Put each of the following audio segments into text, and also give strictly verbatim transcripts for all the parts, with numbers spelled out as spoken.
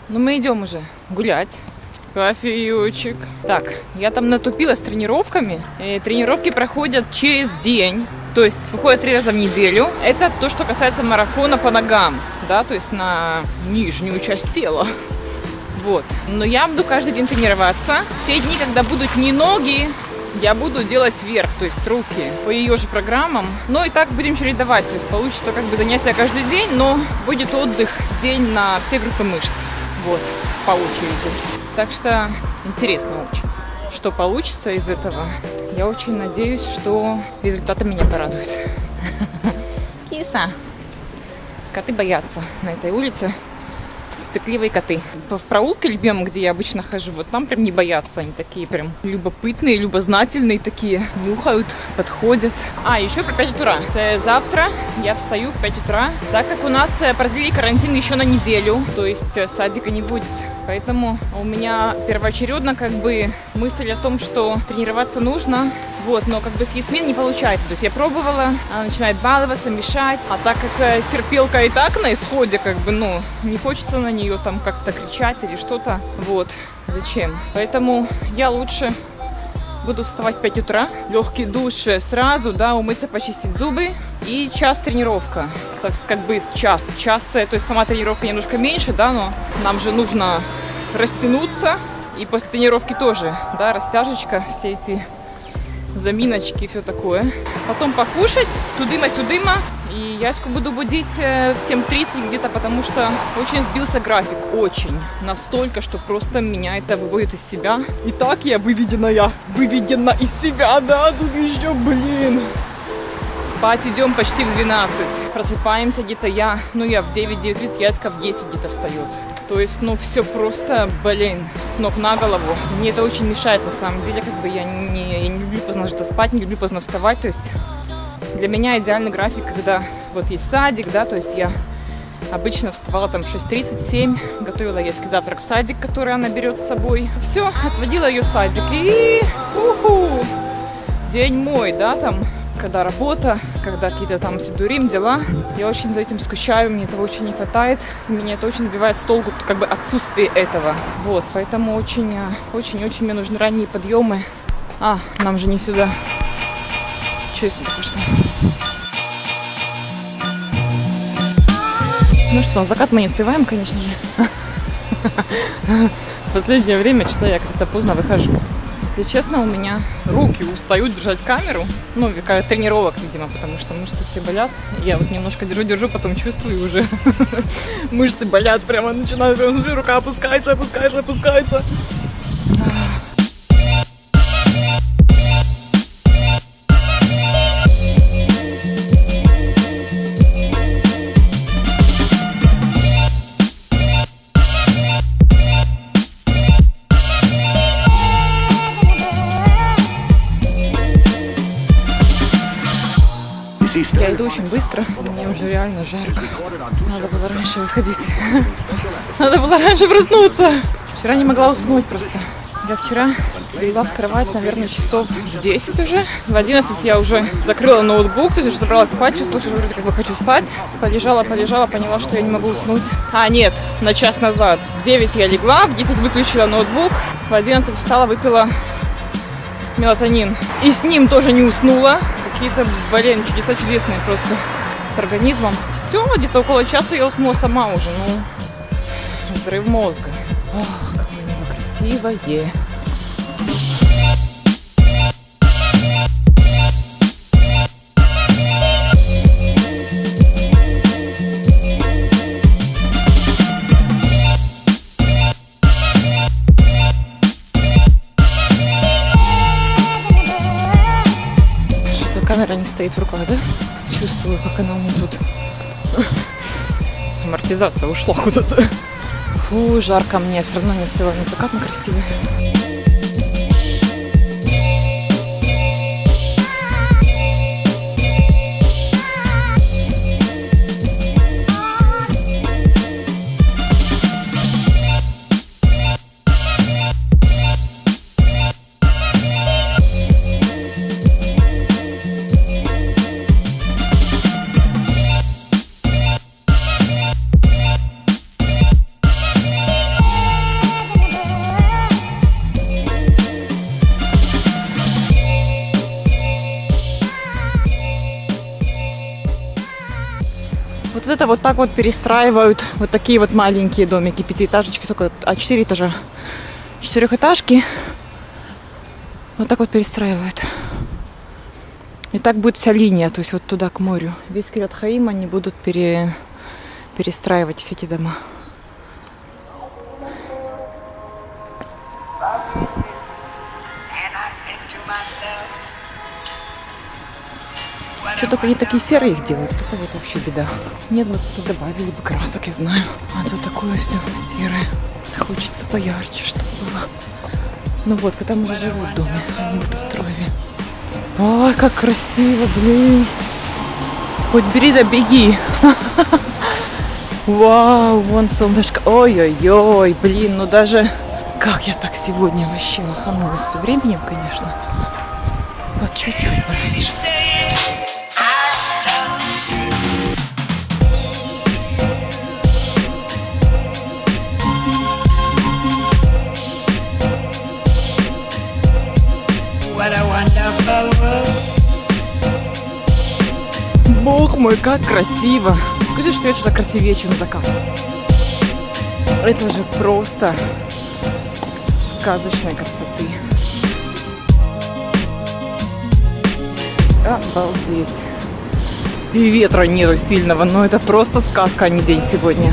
Ну, мы идем уже гулять. Кофеечек. Так, я там натупила с тренировками. И тренировки проходят через день. То есть выходят три раза в неделю. Это то, что касается марафона по ногам. Да, то есть на нижнюю часть тела. Вот. Но я буду каждый день тренироваться. Те дни, когда будут не ноги, я буду делать вверх, то есть руки, по ее же программам. Но и так будем чередовать. То есть получится как бы занятия каждый день, но будет отдых день на все группы мышц. Вот, по очереди. Так что интересно очень, что получится из этого. Я очень надеюсь, что результаты меня порадуют. Киса. Коты боятся на этой улице. Стыкливые коты. В проулке любимом, где я обычно хожу, вот там прям не боятся. Они такие прям любопытные, любознательные такие. Нюхают, подходят. А, еще про пять утра. Завтра я встаю в пять утра, так как у нас продлили карантин еще на неделю. То есть садика не будет. Поэтому у меня первоочередно как бы мысль о том, что тренироваться нужно. Вот, но как бы с Ясмин не получается. То есть я пробовала, она начинает баловаться, мешать. А так как терпелка и так на исходе, как бы, ну, не хочется на нее там как-то кричать или что-то. Вот, зачем? Поэтому я лучше буду вставать в пять утра. Легкий душ сразу, да, умыться, почистить зубы. И час тренировка. Как бы час. Час, то есть сама тренировка немножко меньше, да, но нам же нужно растянуться. И после тренировки тоже, да, растяжечка, все эти заминочки и все такое. Потом покушать, тудыма-сюдыма. И Яську буду будить в семь тридцать где-то, потому что очень сбился график. Очень. Настолько, что просто меня это выводит из себя. И так я выведенная. Выведена из себя, да? Тут еще, блин. Спать идем почти в двенадцать. Просыпаемся где-то я, ну я в девять-девять тридцать, Яська в десять где-то встает. То есть, ну, все просто, блин, с ног на голову. Мне это очень мешает, на самом деле, как бы я не, я не люблю поздно спать, не люблю поздно вставать. То есть, для меня идеальный график, когда вот есть садик, да, то есть я обычно вставала там в шесть тридцать, семь, готовила Яське завтрак в садик, который она берет с собой. Все, отводила ее в садик и уху, день мой, да, там. Когда работа, когда какие-то там сидурим, дела. Я очень за этим скучаю, мне этого очень не хватает. Меня это очень сбивает с толку, как бы отсутствие этого. Вот, поэтому очень-очень-очень мне нужны ранние подъемы. А, нам же не сюда. Че я сюда пошла? Ну что, закат мы не успеваем, конечно же. В последнее время что-то я как-то поздно выхожу. Если честно, у меня руки устают держать камеру. Ну, как тренировок, видимо, потому что мышцы все болят. Я вот немножко держу-держу, потом чувствую уже. Мышцы болят, прямо начинают, прямо, рука опускается, опускается, опускается. Я иду очень быстро, мне уже реально жарко. Надо было раньше выходить. Надо было раньше проснуться. Вчера не могла уснуть просто. Я вчера легла в кровать, наверное, часов в десять уже. В одиннадцать я уже закрыла ноутбук, то есть уже собралась спать, чувствую, что вроде как бы хочу спать. Полежала, полежала, поняла, что я не могу уснуть. А, нет, на час назад. В девять я легла, в десять выключила ноутбук, в одиннадцать встала, выпила мелатонин. И с ним тоже не уснула. Какие-то, блин, чудеса чудесные просто с организмом. Все, где-то около часа я уснула сама уже. Ну, взрыв мозга. Ох, какое небо красивое. Камера не стоит в руках, да? Чувствую, как она у меня тут. Амортизация ушла куда-то. Фу, жарко мне. Все равно не успела на закат, но красивый. где-то вот так вот перестраивают вот такие вот маленькие домики, пятиэтажечки, только, а четыре этажа, четырехэтажки. Вот так вот перестраивают. И так будет вся линия, то есть вот туда, к морю. Весь Кирьят Хаим они будут пере... перестраивать все эти дома. Что только они такие серые их делают, это вот вообще беда. Нет, вот тут добавили бы красок, я знаю. А тут такое все серое. Хочется поярче, чтобы было. Ну вот, вы там уже живут в доме, они в Эстрове. Ой, как красиво, блин. Хоть бери да беги. Вау, вон солнышко. Ой-ой-ой, блин, ну даже... Как я так сегодня вообще лоханулась со временем, конечно. Вот чуть-чуть пораньше. Бог мой, как красиво! Скажи, что это что-то красивее, чем закат. Это же просто сказочной красоты. Обалдеть! И ветра нету сильного, но это просто сказка, а не день сегодня.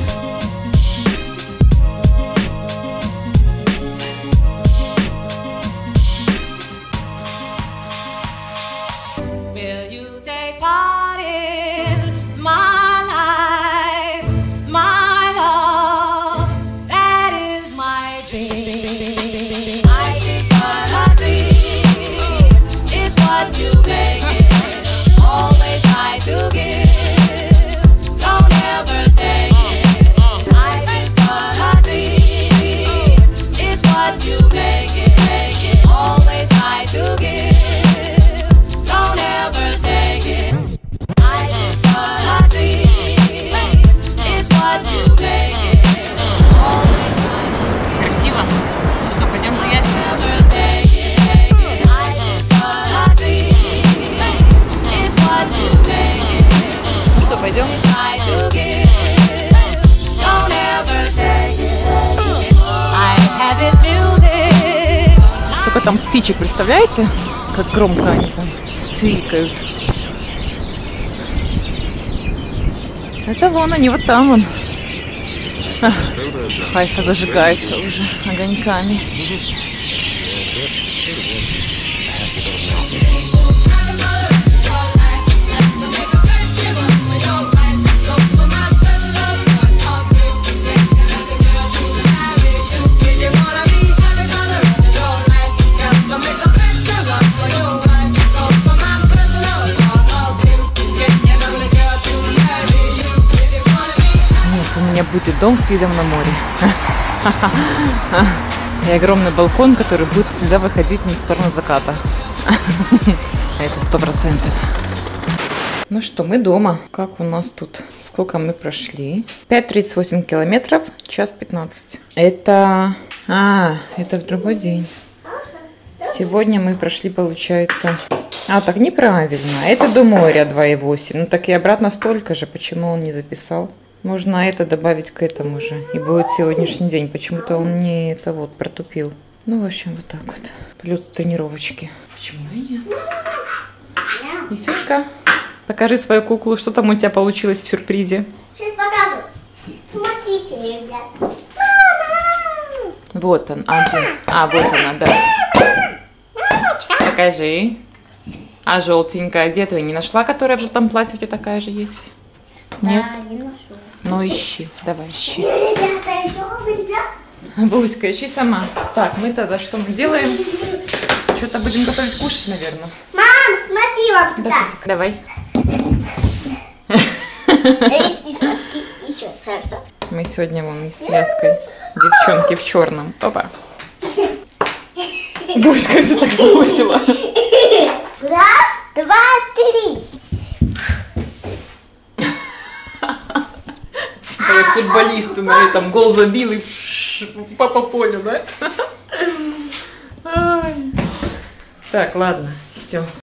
Пойдем. Сколько там птичек, представляете? Как громко они там цвикают. Это вон они, вот там вон. А, Хайфа зажигается уже огоньками. У меня будет дом с видом на море. И огромный балкон, который будет всегда выходить на сторону заката. Это сто процентов. Ну что, мы дома. Как у нас тут? Сколько мы прошли? пять тридцать восемь километров, час пятнадцать. Это... А, это в другой день. Сегодня мы прошли, получается... А, так неправильно. Это до моря два и восемь. Ну так и обратно столько же. Почему он не записал? Можно это добавить к этому же. И будет сегодняшний день. Почему-то он мне это вот протупил. Ну, в общем, вот так вот. Плюс тренировочки. Почему и нет? Исюшка, покажи свою куклу. Что там у тебя получилось в сюрпризе? Сейчас покажу. Смотрите, ребят. Вот он. А, где? А, вот она, да. Покажи. А желтенькая где ты не нашла, которая в желтом платье у тебя такая же есть? Нет? Да, не ношу. Ну ищи, давай ищи. Ребята, идем, ребят. Буська, ищи сама. Так, мы тогда что мы делаем? Что-то будем готовить кушать, наверное. Мам, смотри вот Да, так. Котик, давай. Если смотри, еще хорошо. Мы сегодня вон с Яской, девчонки в черном. Опа. Буська, ты так бросила. Раз, два, три. Типа как футболисты на этом гол забил и папа понял, да? Так, ладно, все.